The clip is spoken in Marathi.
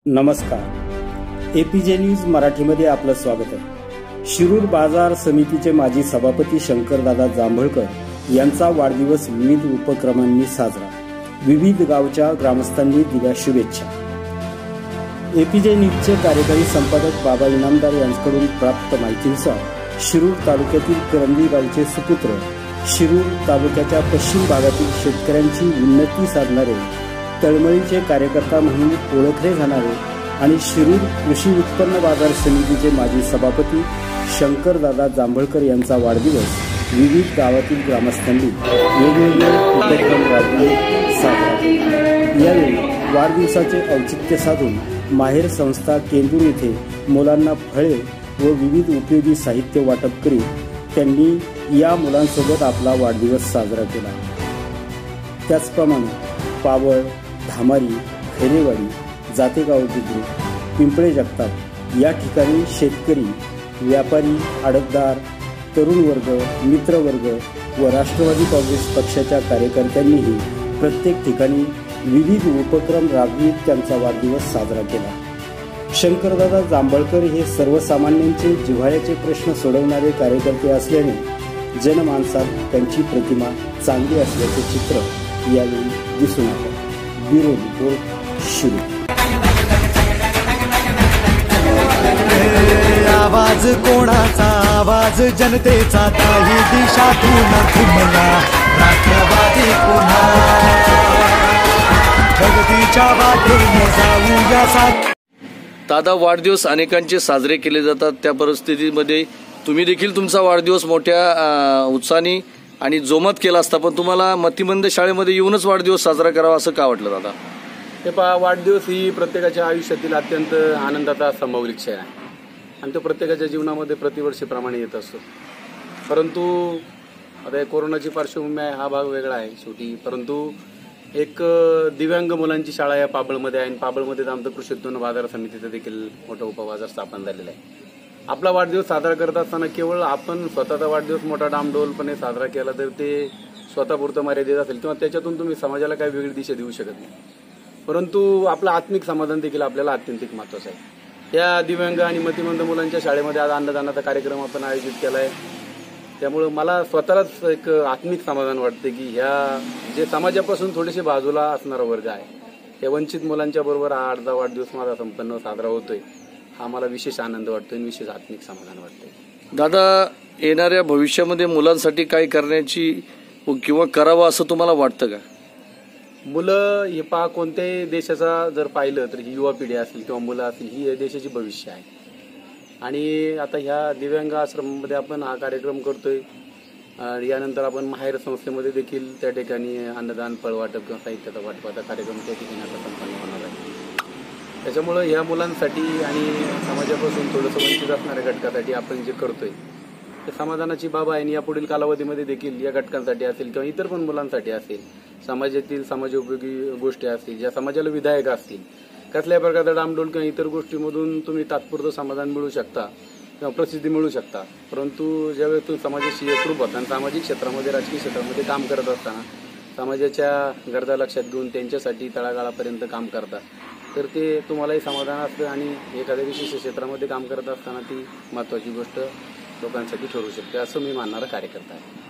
नमस्कार. एपीजे न्यूज मराठीमध्ये आपलं स्वागत आहे. शिरूर बाजार समितीचे माजी सभापती शंकरदादा जांभळकर यांचा वाढदिवस विविध उपक्रमांनी साजरा. विविध गावच्या ग्रामस्थांनी दिल्या शुभेच्छा. एपीजे न्यूजचे कार्यकारी संपादक बाबा इनामदार यांच्याकडून प्राप्त माहितीनुसार शिरूर तालुक्यातील करंदी गावचे सुपुत्र, शिरूर तालुक्याच्या पश्चिम भागातील शेतकऱ्यांची उन्नती साधणारे, तळमळीचे कार्यकर्ता म्हणून ओळखले जाणारे आणि शिरूर कृषी उत्पन्न बाजार समितीचे माजी सभापती शंकरदादा जांभळकर यांचा वाढदिवस विविध गावातील ग्रामस्थांनी वेगवेगळे उपक्रम राबवून साजरा केला. यावेळी वाढदिवसाचे औचित्य साधून माहेर संस्था केंदूर येथे मुलांना फळे व विविध उपयोगी साहित्य वाटप करीत त्यांनी या मुलांसोबत आपला वाढदिवस साजरा केला. त्याचप्रमाणे पावळ, धामारी, खैरेवाडी, जातेगाव बुद्रुक, पिंपळे जगताप या ठिकाणी शेतकरी, व्यापारी, आडतदार, तरुण वर्ग, मित्रवर्ग व राष्ट्रवादी काँग्रेस पक्षाच्या कार्यकर्त्यांनीही प्रत्येक ठिकाणी विविध उपक्रम राबवित त्यांचा वाढदिवस साजरा केला. शंकरदादा जांभळकर हे सर्वसामान्यांचे जिव्हाळ्याचे प्रश्न सोडवणारे कार्यकर्ते असल्याने जनमानसात त्यांची प्रतिमा चांगली असल्याचे चित्र यावेळी दिसून आले. Bureau report, Shirur. आवाज कोणाचा, आवाज जनतेचा, काही दिशातून घुमला राष्ट्रवादी पुन्हा प्रगतीच्या वाटेने जाऊया साथ. दादा, वाढदिवस अनेकांचे साजरे केले जातात. त्या परिस्थितीमध्ये तुम्ही देखील तुमचा वाढदिवस मोठ्या उत्साहाने आणि जोमात केला असता, पण तुम्हाला मतिमंद शाळेमध्ये येऊनच वाढदिवस साजरा करावा असं का वाटलं दादा? हे पहा, वाढदिवस ही प्रत्येकाच्या आयुष्यातील अत्यंत आनंदाचा संभवली क्षण आहे आणि तो प्रत्येकाच्या जीवनामध्ये प्रतिवर्षीप्रमाणे येत असतो. परंतु आता कोरोनाची पार्श्वभूमी आहे, हा भाग वेगळा आहे शेवटी. परंतु एक दिव्यांग मुलांची शाळा या पाबळमध्ये आहे आणि पाबळमध्ये आमचं कृषी उत्पन्न बाजार समितीचं देखील मोठा उपबाजार स्थापन झालेला आहे. आपला वाढदिवस साजरा करत असताना केवळ आपण स्वतःचा वाढदिवस मोठा डामडोलपणे साजरा केला तर ते स्वतःपुरतं मर्यादित असेल किंवा त्याच्यातून तुम्ही समाजाला काही वेगळी दिशा देऊ शकत नाही. परंतु आपलं आत्मिक समाधान देखील आपल्याला अत्यंतिक महत्त्वाचं आहे. या दिव्यांग आणि मतिमंद मुलांच्या शाळेमध्ये आज अन्नदानाचा कार्यक्रम आपण आयोजित केला आहे. त्यामुळं मला स्वतःलाच एक आत्मिक समाधान वाटते की ह्या जे समाजापासून थोडेसे बाजूला असणारा वर्ग आहे, या वंचित मुलांच्या बरोबर हा 8वा वाढदिवस माझा संपन्न साजरा होतोय. हा मला विशेष आनंद वाटतोय आणि विशेष आत्मिक समाधान वाटतंय. दादा, येणाऱ्या भविष्यामध्ये मुलांसाठी काय करण्याची किंवा करावं असं तुम्हाला वाटतं का? मुलं हे पहा, कोणत्याही देशाचा जर पाहिलं तर ही युवा पिढी असेल किंवा मुलं असतील, ही या देशाची भविष्य आहे. आणि आता ह्या दिव्यांग आश्रमामध्ये आपण हा कार्यक्रम करतोय. यानंतर आपण माहेर संस्थेमध्ये देखील त्या ठिकाणी अन्नदान, फळवाटप किंवा साहित्याचा वाटपाचा कार्यक्रम त्या ठिकाणी आता संपन्न होणार आहे. त्याच्यामुळं ह्या मुलांसाठी आणि समाजापासून थोडंसं वंचित असणाऱ्या घटकासाठी आपण जे करतोय ते समाधानाची बाब आहे. आणि यापुढील कालावधीमध्ये देखील या घटकांसाठी असेल किंवा इतर पण मुलांसाठी असेल, समाजातील समाजोपयोगी गोष्टी असतील, ज्या समाजाला विधायक असतील, कसल्याही प्रकारचा डामडोल किंवा इतर गोष्टीमधून तुम्ही तात्पुरतं समाधान मिळू शकता किंवा प्रसिद्धी मिळू शकता. परंतु ज्यावेळेस तुम्ही समाजाशी एकरूप होता आणि सामाजिक क्षेत्रामध्ये, राजकीय क्षेत्रामध्ये काम करत असताना समाजाच्या गरजा लक्षात घेऊन त्यांच्यासाठी तळागाळापर्यंत काम करता, तर ते तुम्हालाही समाधान असतं आणि एखाद्या विशिष्ट क्षेत्रामध्ये काम करत असताना ती महत्त्वाची गोष्ट लोकांसाठी ठरू शकते असं मी मानणारा कार्यकर्ता आहे.